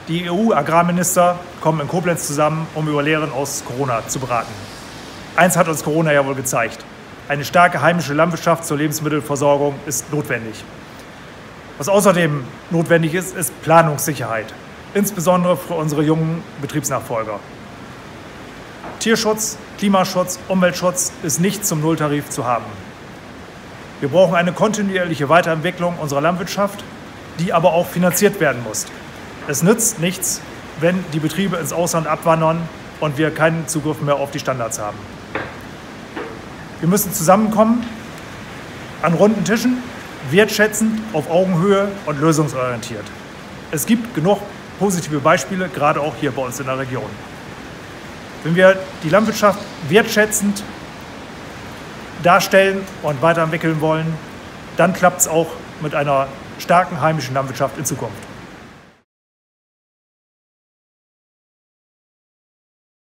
Die EU-Agrarminister kommen in Koblenz zusammen, um über Lehren aus Corona zu beraten. Eins hat uns Corona ja wohl gezeigt: Eine starke heimische Landwirtschaft zur Lebensmittelversorgung ist notwendig. Was außerdem notwendig ist, ist Planungssicherheit, insbesondere für unsere jungen Betriebsnachfolger. Tierschutz, Klimaschutz, Umweltschutz ist nicht zum Nulltarif zu haben. Wir brauchen eine kontinuierliche Weiterentwicklung unserer Landwirtschaft, die aber auch finanziert werden muss. Es nützt nichts, wenn die Betriebe ins Ausland abwandern und wir keinen Zugriff mehr auf die Standards haben. Wir müssen zusammenkommen an runden Tischen, wertschätzend, auf Augenhöhe und lösungsorientiert. Es gibt genug positive Beispiele, gerade auch hier bei uns in der Region. Wenn wir die Landwirtschaft wertschätzend darstellen und weiterentwickeln wollen, dann klappt es auch mit einer starken heimischen Landwirtschaft in Zukunft.